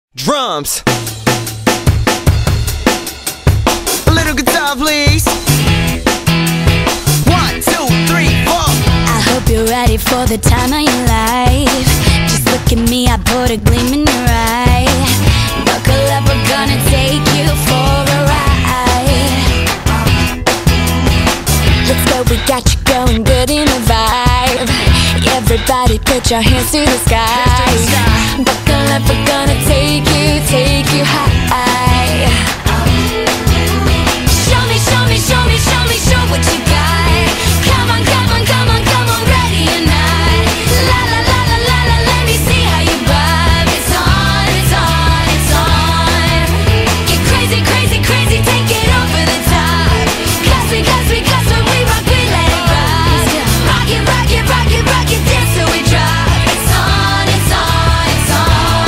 Drums. A little guitar, please. 1, 2, 3, 4. I hope you're ready for the time of your life. Just look at me, I put a gleam in your eye. Buckle up, we're gonna take you for a ride. Let's go, we got you going good in the vibe. Everybody put your hands to the sky. Buckle up, we're gonna take you high. Show me, show me, show me, show me, show what you got. Come on, come on, come on, come on, ready or not. La la la la la la, let me see how you bob. It's on, it's on, it's on. Get crazy, crazy, crazy, take it over the top. Cause when we rock, we let it rock. Rock it, rock it, rock it, rock it, dance till we drop. It's on, it's on, it's on.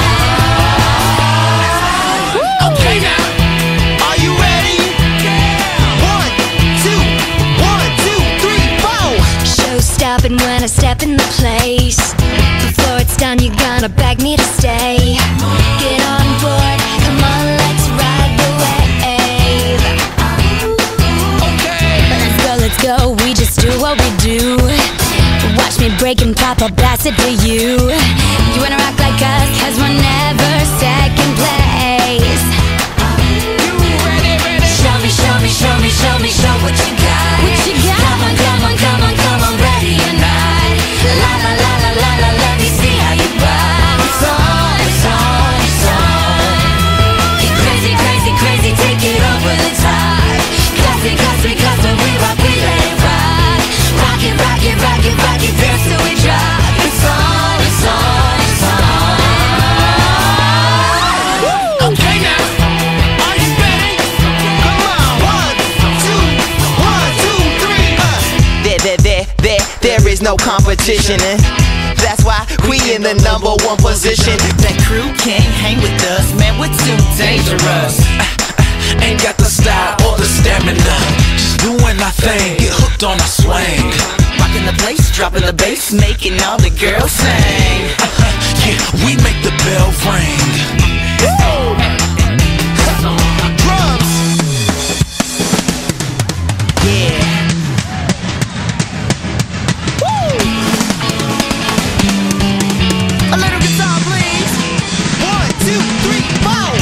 Okay now, are you ready? 1, 2, 1, 2, 3, 4. Show stopping when I step in the place. Before it's done, you're gonna beg me to stay. Get on board, come on, let's ride the wave. Let's go, we just do what we do. Watch me break and pop, I'll blast it to you. You wanna rock like us, cause we're never second place. Show me, show me, show me, show me, show what you got. What you got? Come on, come on, come on, come on, ready or not. La la la la la la, let me see how you bob. It's on, it's on, it's on. Get crazy, crazy, crazy, take it over the top. Cause when we rock, we let it rock. Rock it, rock it, rock it, rock it, dance till we drop. It's on, it's on, it's on. Okay now, are you ready? Come on, 1, 2, 1, 2, 3. There is no competition, and that's why we in the #1 position. That crew can't hang with us, man, we're too dangerous. Ain't got the style or the stamina, just doing our thing, get hooked on our swing. Rocking the place, dropping the bass, making all the girls sing. Yeah, we make the bell ring. Drums. Yeah. A little guitar, please. 1, 2, 3, 4.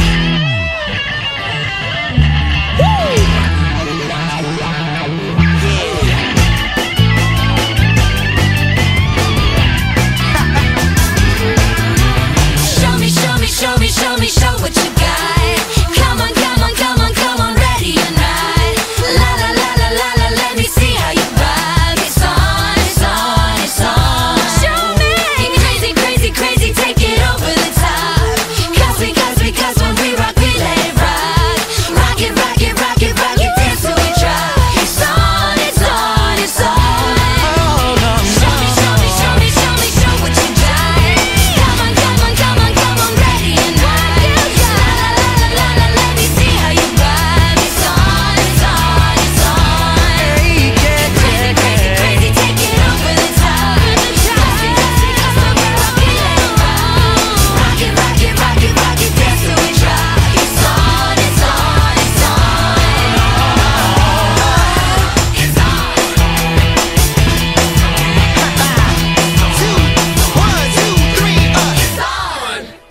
Show me, show me, show me, show me, show what you got.